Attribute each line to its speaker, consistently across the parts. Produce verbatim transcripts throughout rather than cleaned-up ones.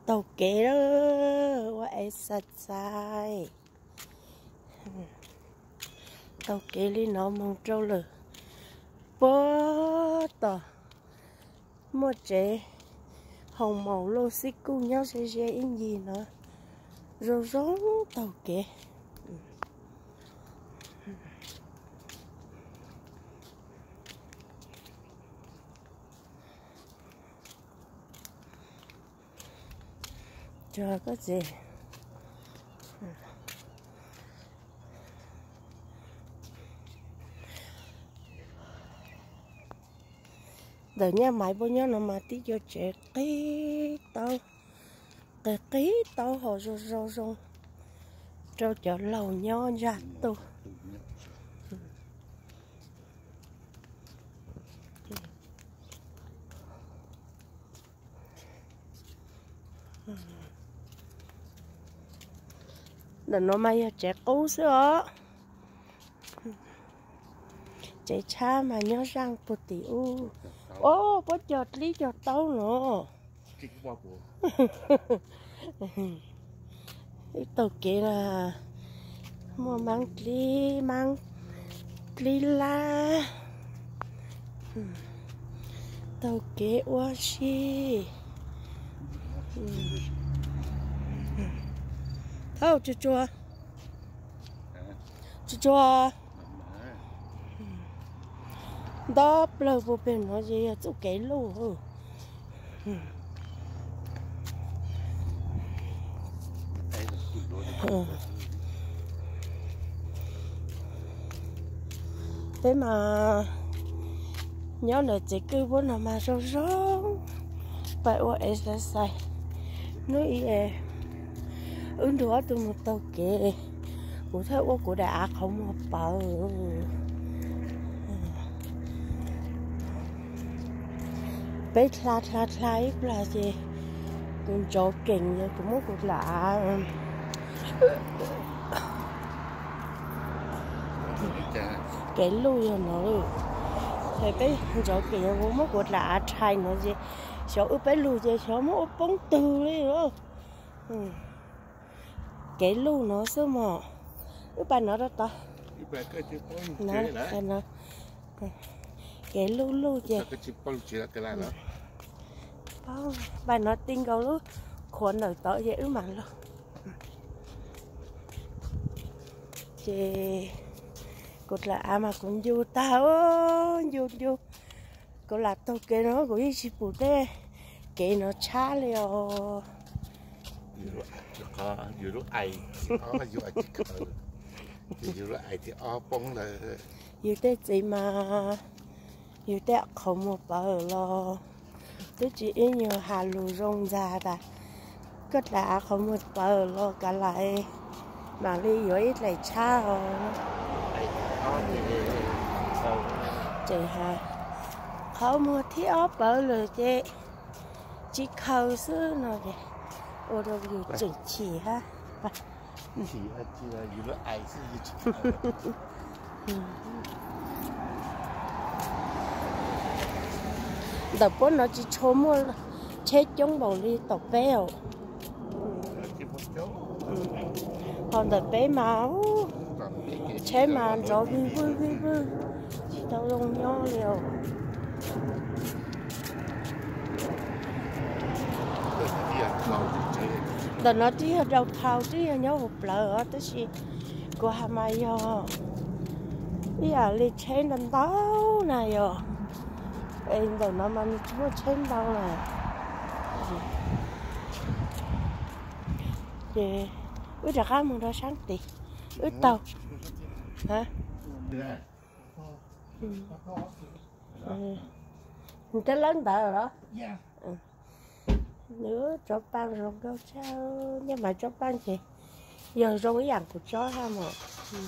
Speaker 1: tàu kế đó vậy sạch sai tàu kế đi nó mong trâu lử bó tờ một chế hồng màu lô xích cùng nhau sẽ sẽ in gì nữa rồi rối tàu kế cho có gì đợi nha máy bao nhiêu nó mà tí cho trẻ tí tao cái tí tao họ rồi rồi rồi cho cho lầu nhau ra tu đừng nó may trẻ cũ xưa trẻ cha mà nhớ răng bột tiểu ô bố chọt lý chọt tao nữa tao kể là mua mang kli mang kli la tao kể quá chi thâu chú chua chú chua đó bờ bộ bên nó gì chú kể luôn thế mà nhớ là chỉ cứ bốn nào mà rau rau vậy ô ấy sẽ sai nói ý ứng đứa tôi một tàu kề của thế ô của đã không một bờ bé thà thà thà là gì cũng chỗ kinh rồi cũng muốn cũng lạ cái lui rồi nó thì bé chỗ kinh rồi cũng muốn cũng lạ trai nó gì số bé lui gì số muốn bóng từ đấy nữa cái lu nó sớm mà cái bài nó đó ta nó cái nó cái lu lu gì bài nó tin cầu lúc khuẩn ở tớ dễ mà luôn chị cột là mà cũng vô tao vô vô cột là tao cái nó cũng như chị bù tê cái nó chá liều
Speaker 2: có dù lúc ai có dù ai chỉ cờ dù lúc ai thì ó bông là
Speaker 1: dù tết gì mà dù tết không một bờ lo tôi chỉ nhiều hà lù rong ra ta cất đã không một bờ lo cả lại mà đi dưới ít lại cha rồi chị hà không một thiết ó bờ rồi chị chỉ khâu xứ nó vậy ô đâu dù chỉnh chỉ ha
Speaker 2: chỉ là chỉ là dù lúc ai sẽ chỉ
Speaker 1: đợt bố nó chỉ cho mua chết chống bầu đi tộc béo còn đợt bé máu chế mà rồi vui vui vui vui chỉ tao lông nhau liều đợt nó chỉ ở đầu thao chỉ nhớ hộp lợ tới gì của hà mai yo bây giờ đi trên đằng táo này yo em đợt nó mà chúa trên đâu này thì ướt ra khá mừng đó sáng tì ướt tàu hả ừ. Ừ. Cái lớn tờ rồi đó ừ. Nữa cho ban rồi đâu sao nhưng mà cho ban chị giờ rồi cái dạng của chó ha mà ừ.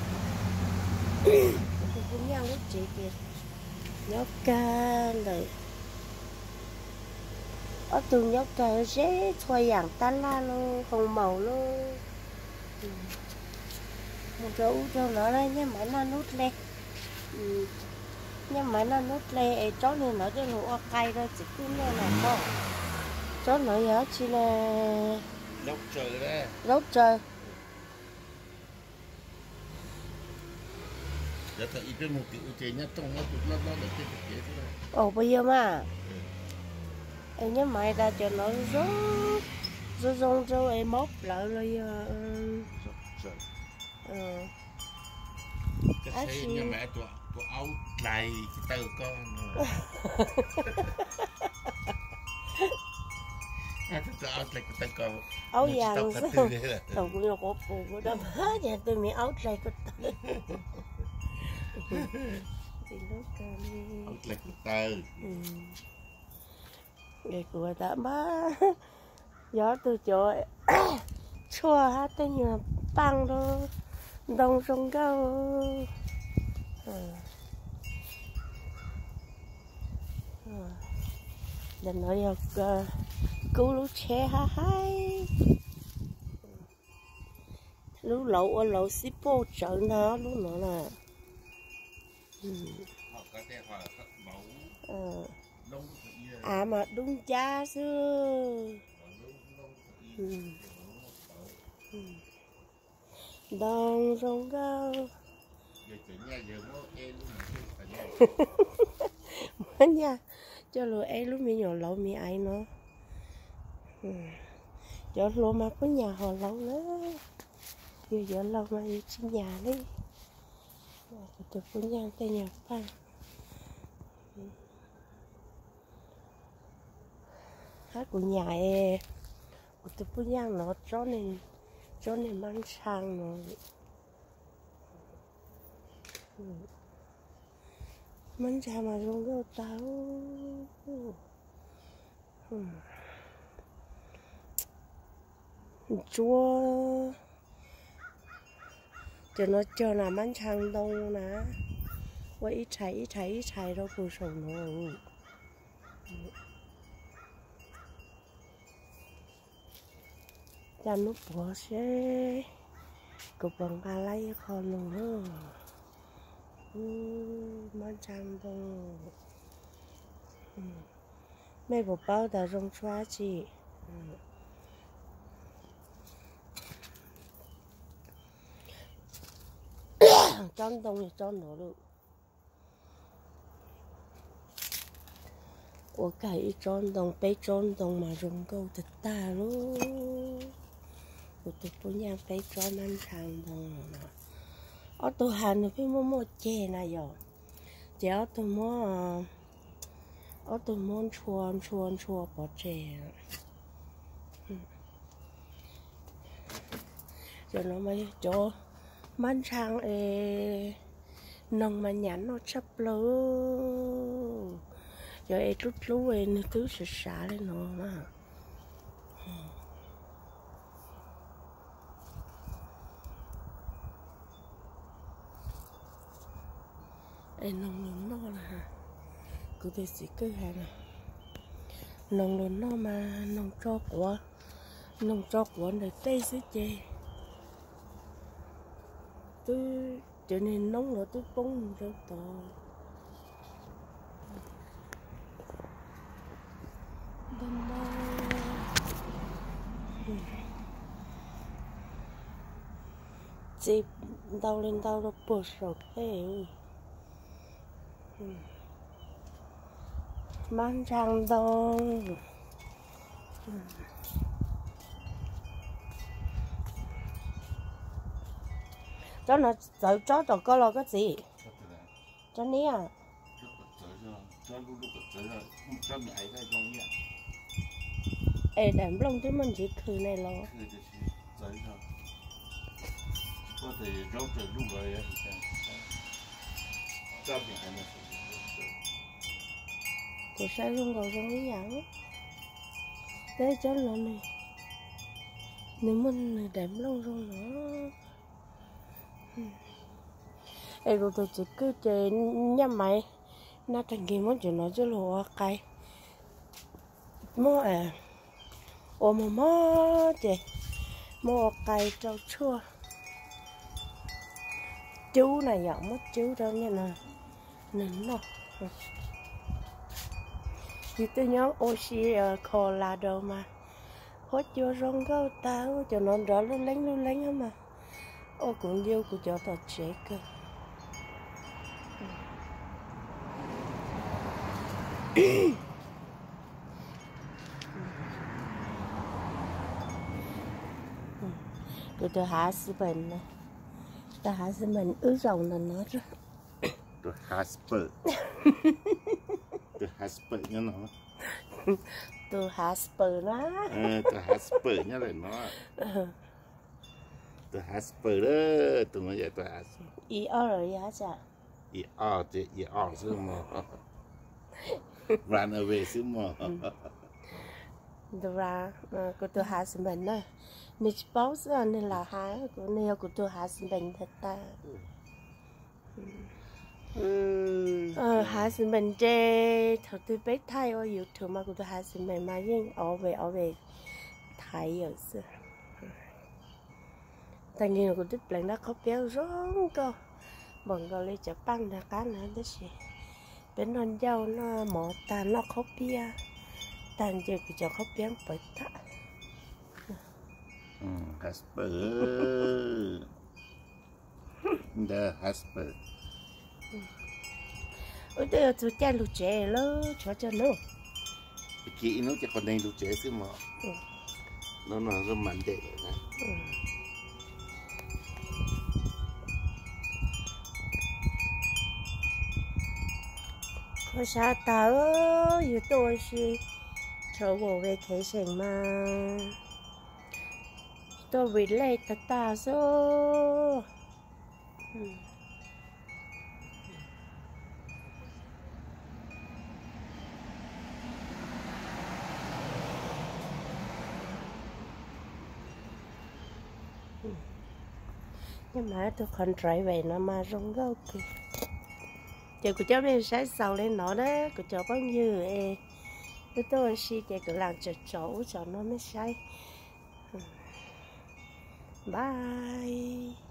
Speaker 1: Cũng nhau với chị kìa nhớ ca lời ở từ nhóc trời sẽ xoay dạng tan la luôn không màu luôn một chỗ cho nó đây nhé máy nó nút lên nhưng mà nó nút lên chó nên nó cho nó cay rồi chỉ cứ nên là có chó nó nhớ chỉ là
Speaker 2: lốc trời đấy
Speaker 1: lốc trời
Speaker 2: giờ thấy ít một tiểu chế nhất trong nó tụt lót lót được cái chế thôi
Speaker 1: ồ bây giờ mà em nhớ mày ta cho nó rốt rốt rong rong em móc lại rồi
Speaker 2: trời
Speaker 1: ờ
Speaker 2: cái xe nhà mẹ tụi tụi áo này cái tàu con tụi áo này cái tàu con
Speaker 1: áo vàng sao thằng cũng có phụ của đó hết nhà tôi mi áo này có thì nó cần
Speaker 2: áo này cái tàu
Speaker 1: để của ta ba gió từ chỗ chua hát tới như băng đó đông sông cao để nói được cứu lũ trẻ ha hay lũ lậu lậu xí bô trợ nó lũ nữa là à mà đúng cha xưa đông sông cao mất nha cho lúa ấy lúc mi nhỏ lẩu mi ấy nó cho lúa mà có nhà họ lẩu nữa giờ giờ lâu mà đi trên nhà đi chụp có nhà tay nhà phan hát của nhà ấy của tôi có nhà nó cho nên cho nên mang sang nó mang sang mà không có tao chúa cho nó cho là mang sang đông nè quay ít chạy ít chạy ít chạy đâu cuộc sống nó cha nó bỏ xe cục bằng ba lấy con luôn hả mang sang đông mấy bộ bao đã rong xóa chị tròn đông thì tròn nó được của cái tròn đông bé tròn đông mà rong câu thật ta luôn của tôi có nhà bé tròn mang sang đông ở tôi hành được cái mua mua chè này rồi chéo tôi mua ở tôi muốn chuồn chuồn chuồn bỏ chè rồi nó mới cho mang sang ê nông mà nhắn nó chấp lỡ rồi ê chút lú ê nó cứ sạch xả lên nó mà ê nông lớn nó là cứ thế sĩ cứ hay nè nông lớn nó mà nông cho của nông cho của để tây xứ chê tôi cho nên nóng nữa tôi bông rất to đâm chị đau lên đau nó bột sột thế mang sang đông cho nó sợ chó tao có lo cái gì cho ní à ê đàn lông chứ mình chỉ khử này lo
Speaker 2: có thể rau trời lúc rồi
Speaker 1: của sai không còn trong lý dạng thế cho nó này nếu mình đếm lông rồi nữa ê rồi tôi chỉ cứ chơi nhắm mày nó thành kia muốn chuyện nói chứ lộ cay mua à ô mà mó chị mua cây trâu chua chú này giọng mất chú đâu nha nè nín đâu thì tôi nhớ oxy ở Colorado mà hốt cho rong gấu tao cho nó rõ luôn lánh luôn lánh á mà ô cũng yêu của cho tao chết cơ tụi tôi hạ sĩ bệnh này ta hạ sĩ bệnh ứ rồng là nó rồi
Speaker 2: tôi Hasper tôi Hasper nhá nó
Speaker 1: tôi Hasper đó
Speaker 2: tôi Hasper nhá lại nó tôi Hasper đó tụi nó vậy tôi Hasper
Speaker 1: ý ở rồi giá chả
Speaker 2: ý ở thì ý ở chứ mà run away chứ mà
Speaker 1: tôi ra của tôi hạ sĩ bệnh này nít báo giờ nên là há của neo của tôi hạ sĩ bệnh thật ta ờ hạ sĩ bệnh chê thật tôi biết thay ở YouTube mà của tôi hạ sĩ bệnh mà nhưng ở về ở về thay ở xưa tại nhiên của tôi lần đó không béo rong cơ bọn gọi lấy chợ băng là cá nữa đó chị bên non dâu nó mỏ tàn nó không bia tàn giờ của chợ không béo bởi ta
Speaker 2: Hasper the Hasper
Speaker 1: ôi tôi tôi cha lụt trẻ lơ cho cho nó
Speaker 2: chị nó chỉ còn đây lụt trẻ chứ mà nó nó rất mạnh đẹp này
Speaker 1: có sao taoอยู่ตัวสิtravel vacation mà tôi relate ta ta số nhưng mà tôi còn chạy về nó mà rong gấu kì giờ của cháu bên sáng sau lên nó đó của cháu bao nhiêu ê tôi tôi xí để cứ làm cho chỗ cho nó mới say bye